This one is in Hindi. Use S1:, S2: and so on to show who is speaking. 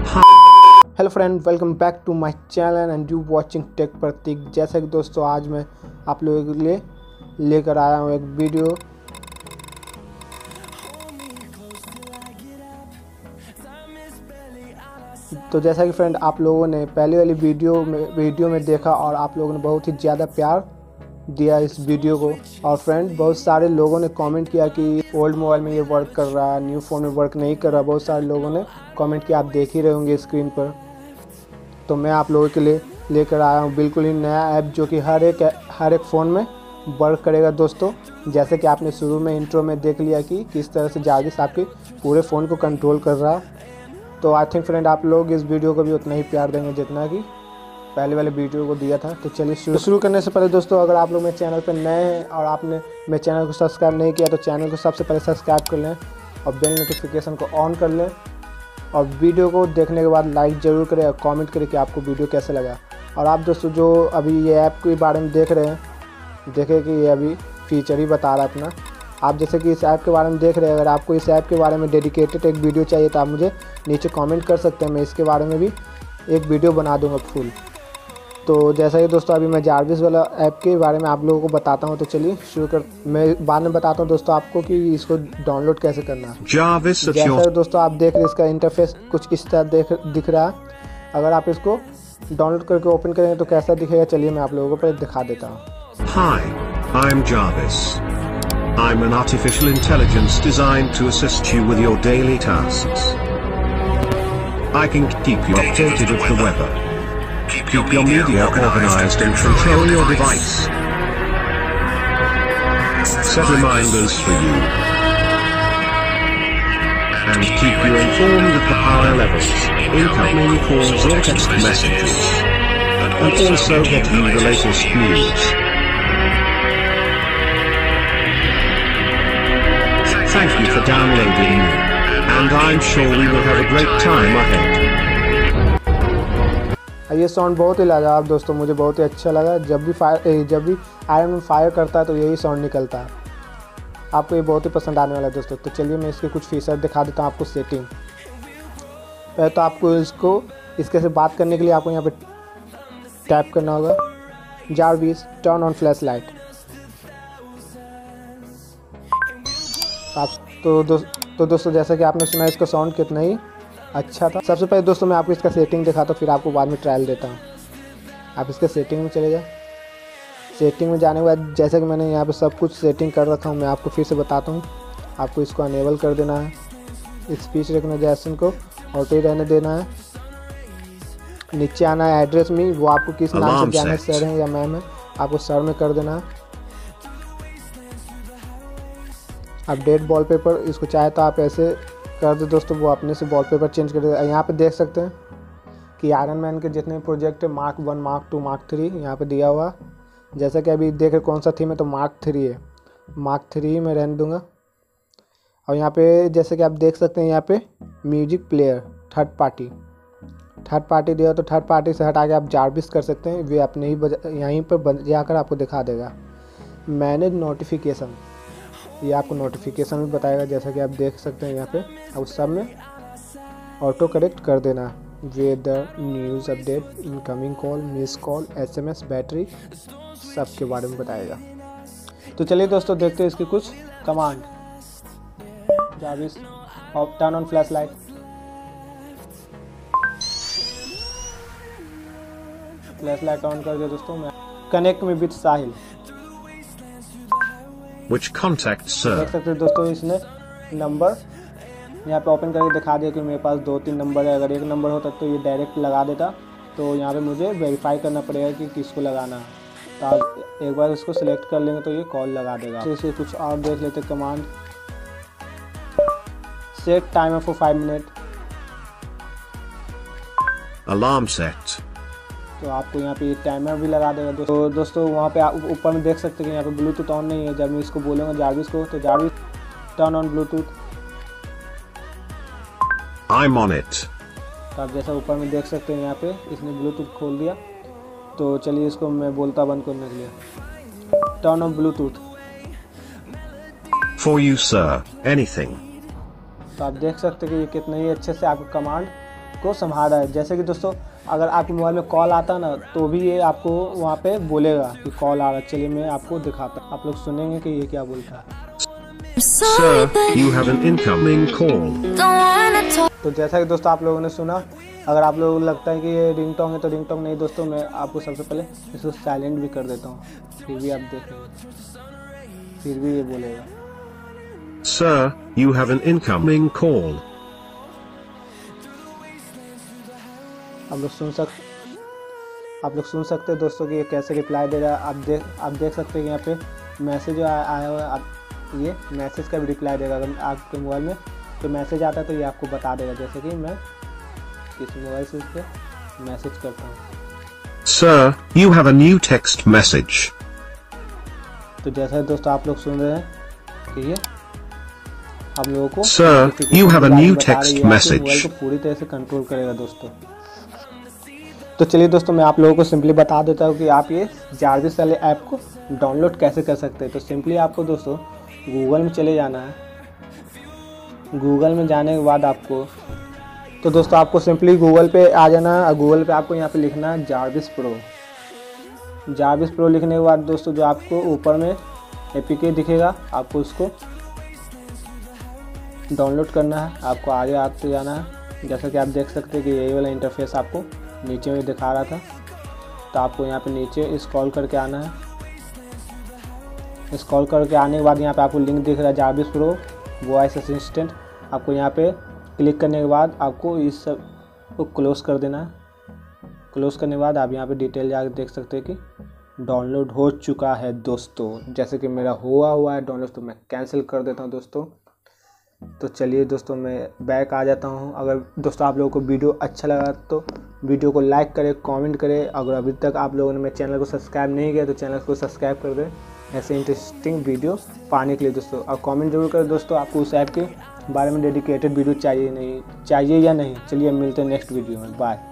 S1: Hello friend, welcome back to my channel and you watching tech Pratik. जैसा कि दोस्तों आज मैं आप लोगों के लिए लेकर आया हूँ एक वीडियो। तो जैसा कि फ्रेंड आप लोगों ने पहले वाली वीडियो में देखा और आप लोगों ने बहुत ही ज़्यादा प्यार दिया इस वीडियो को। और फ्रेंड बहुत सारे लोगों ने कमेंट किया कि ओल्ड मोबाइल में ये वर्क कर रहा है, न्यू फ़ोन में वर्क नहीं कर रहा। बहुत सारे लोगों ने कमेंट किया, आप देख ही रहे होंगे स्क्रीन पर। तो मैं आप लोगों के लिए लेकर आया हूँ बिल्कुल ही नया ऐप जो कि हर एक फ़ोन में वर्क करेगा दोस्तों। जैसे कि आपने शुरू में इंट्रो में देख लिया कि किस तरह से जार्विस आपके पूरे फ़ोन को कंट्रोल कर रहा है। तो आई थिंक फ्रेंड आप लोग इस वीडियो को भी उतना ही प्यार देंगे जितना कि पहले वाले वीडियो को दिया था। तो चलिए शुरू करने से पहले दोस्तों, अगर आप लोग मेरे चैनल पर नए हैं और आपने मेरे चैनल को सब्सक्राइब नहीं किया तो चैनल को सबसे पहले सब्सक्राइब कर लें और बेल नोटिफिकेशन को ऑन कर लें। और वीडियो को देखने के बाद लाइक ज़रूर करें और कमेंट करें कि आपको वीडियो कैसा लगा। और आप दोस्तों जो अभी ये ऐप के बारे में देख रहे हैं, देखें कि ये अभी फीचर ही बता रहा है अपना। आप जैसे कि इस ऐप के बारे में देख रहे हैं, अगर आपको इस ऐप के बारे में डेडिकेटेड एक वीडियो चाहिए तो आप मुझे नीचे कमेंट कर सकते हैं। मैं इसके बारे में भी एक वीडियो बना दूँगा फुल। तो जैसा कि दोस्तों अभी मैं जार्विस वाला ऐप के बारे में आप लोगों को बताता हूं। तो चलिए शुरू कर, मैं बाद में बताता हूं दोस्तों आपको कि इसको डाउनलोड कैसे करना है। जैसा दोस्तों आप देख रहे हैं इसका इंटरफेस कुछ इस तरह दिख रहा है। अगर आप इसको डाउनलोड करके ओपन करेंगे तो कैसा दिखेगा, चलिए मैं आप लोगों को पहले दिखा देता हूँ।
S2: Hi, I'm Jarvis. I'm an artificial intelligence designed to assist you with your daily tasks. I can keep you updated with the weather. Keep your media organized and control your device. Set reminders for you. And keep you informed of the power levels, incoming calls or text messages. And also get you the latest news. Thank you for downloading me. And I'm sure we will have a great time ahead.
S1: ये साउंड बहुत ही लाजवाब दोस्तों, मुझे बहुत ही अच्छा लगा। जब भी आयरन मैन फायर करता है तो यही साउंड निकलता है। आपको ये बहुत ही पसंद आने वाला है दोस्तों। तो चलिए मैं इसके कुछ फीचर दिखा देता हूँ आपको। सेटिंग पहले तो आपको इसके से बात करने के लिए आपको यहाँ पे टैप करना होगा। Jarvis turn on flash light. तो दोस्तों जैसा कि आपने सुना इसका साउंड कितना ही अच्छा था। सबसे पहले दोस्तों मैं आपको इसका सेटिंग दिखाता हूँ, फिर आपको बाद में ट्रायल देता हूँ। आप इसके सेटिंग में चले जाए। सेटिंग में जाने के बाद जैसा कि मैंने यहाँ पे सब कुछ सेटिंग कर रखा हूँ, मैं आपको फिर से बताता हूँ। आपको इसको अनेबल कर देना है, स्पीच रिकग्नाइजेशन को ऑटो ही रहने देना है। नीचे आना है एड्रेस में, वो आपको किस नाम से जाना है, सर है या मैम है, आपको सर में कर देना है। अपडेट वॉलपेपर, इसको चाहे तो आप ऐसे कर दे दोस्तों, वो अपने से वॉलपेपर चेंज कर दे। यहाँ पे देख सकते हैं कि आयरन मैन के जितने प्रोजेक्ट है मार्क 1, मार्क 2, मार्क 3 यहाँ पे दिया हुआ। जैसा कि अभी देख रहे कौन सा थीम है, तो मार्क 3 है। मार्क 3 में रहने दूँगा। और यहाँ पे जैसे कि आप देख सकते हैं यहाँ पे म्यूजिक प्लेयर थर्ड पार्टी दिया, तो थर्ड पार्टी से हटा के आप जार्विस कर सकते हैं। वे अपने ही यहीं पर बजाकर आपको दिखा देगा। मैनेज नोटिफिकेशन, ये आपको नोटिफिकेशन भी बताएगा। जैसा कि आप देख सकते हैं यहाँ पे अब सब में ऑटो करेक्ट कर देना। Weather, news update, incoming call, miss call, SMS, battery, सब के बारे में बताएगा। तो चलिए दोस्तों देखते हैं इसकी कुछ command. Jarvis turn on flash light. Flash light on कर दिया दोस्तों। मैं कनेक्ट में with Sahil.
S2: Which contacts, sir?
S1: देख सकते हैं दोस्तों इसने नंबर यहाँ पे ओपन करके दिखा दिया कि मेरे पास 2-3 नंबर है। अगर एक नंबर होता तो ये डायरेक्ट लगा देता, तो यहाँ पे मुझे वेरीफाई करना पड़ेगा कि किसको लगाना है। तो आप एक बार इसको सिलेक्ट कर लेंगे तो ये कॉल लगा देगा। तो इसे कुछ और देख लेते command. Set timer for 5 minute.
S2: Alarm set.
S1: तो आपको यहाँ पे टाइमर भी लगा देगा दोस्तों वहाँ पे आप ऊपर में देख सकते हैं कि यहाँ पे ब्लूटूथ ऑन नहीं है। जब मैं इसको बोलूँगा जार्विस को, तो Jarvis turn on Bluetooth.
S2: I'm on it.
S1: तो आप जैसा ऊपर में देख सकते हैं यहाँ पे इसने ब्लूटूथ खोल दिया। तो चलिए इसको मैं बोलता बंद करने के लिए, turn on Bluetooth.
S2: For you, sir. Anything.
S1: तो आप देख सकते हैं कि ये कितने ही अच्छे से आपको कमांड इसको संभाल रहा है। जैसे कि दोस्तों अगर आपके मोबाइल में कॉल आता ना तो भी ये आपको वहाँ पे बोलेगा कि कॉल आ रहा है। चलिए मैं आपको दिखाता हूँ, आप लोग सुनेंगे कि ये क्या बोलता है।
S2: Sir, you have an incoming call.
S1: तो जैसा कि दोस्तों आप लोगों ने सुना, अगर आप लोगों को लगता है कि ये रिंगटोन है तो रिंगटोन नहीं दोस्तों, मैं आपको सबसे पहले इसको साइलेंट भी कर देता हूँ, फिर भी आप देखेंगे, फिर भी ये बोलेगा।
S2: Sir, you have an incoming call.
S1: आप लोग सुन सकते हैं दोस्तों कि ये कैसे रिप्लाई दे रहा है। आप देख सकते हैं यहाँ पे मैसेज आया हुआ है, ये मैसेज का भी रिप्लाई देगा। अगर आपके मोबाइल में तो मैसेज आता है तो ये आपको बता देगा। जैसे कि मैं इस मोबाइल से इस पर मैसेज करता हूँ।
S2: Sir, you have a new text message.
S1: तो जैसा दोस्तों आप लोग सुन रहे हैं कि ये आप लोगों को
S2: Sir, you have a new text message.
S1: Mobile को पूरी तरह से कंट्रोल करेगा दोस्तों। तो चलिए दोस्तों मैं आप लोगों को सिंपली बता देता हूँ कि आप ये जार्विस वाले ऐप को डाउनलोड कैसे कर सकते हैं। तो सिंपली आपको दोस्तों गूगल में चले जाना है। गूगल में जाने के बाद आपको सिंपली गूगल पे आ जाना है। गूगल पे आपको यहाँ पे लिखना है जार्विस प्रो। जार्विस प्रो लिखने के बाद दोस्तों जो आपको ऊपर में एपीके दिखेगा, आपको उसको डाउनलोड करना है। आपको आगे आते जाना है। जैसा कि आप देख सकते हैं कि यही वाला इंटरफेस आपको नीचे में दिखा रहा था। तो आपको यहाँ पे नीचे स्क्रॉल करके आना है। स्क्रॉल करके आने के बाद यहाँ पे आपको लिंक दिख रहा है जार्विस प्रो वॉइस असिस्टेंट। आपको यहाँ पे क्लिक करने के बाद आपको इस सब को क्लोज़ कर देना है। क्लोज़ करने के बाद आप यहाँ पे डिटेल जाकर देख सकते हैं कि डाउनलोड हो चुका है दोस्तों। जैसे कि मेरा हुआ है डाउनलोड, तो मैं कैंसिल कर देता हूँ दोस्तों। तो चलिए दोस्तों मैं बैक आ जाता हूँ। अगर दोस्तों आप लोगों को वीडियो अच्छा लगा तो वीडियो को लाइक करें, कमेंट करें। अगर अभी तक आप लोगों ने मेरे चैनल को सब्सक्राइब नहीं किया तो चैनल को सब्सक्राइब कर दें ऐसे इंटरेस्टिंग वीडियो पाने के लिए दोस्तों। और कमेंट जरूर करें दोस्तों आपको उस ऐप के बारे में डेडिकेटेड वीडियो चाहिए या नहीं। चलिए मिलते हैं नेक्स्ट वीडियो में। बाय।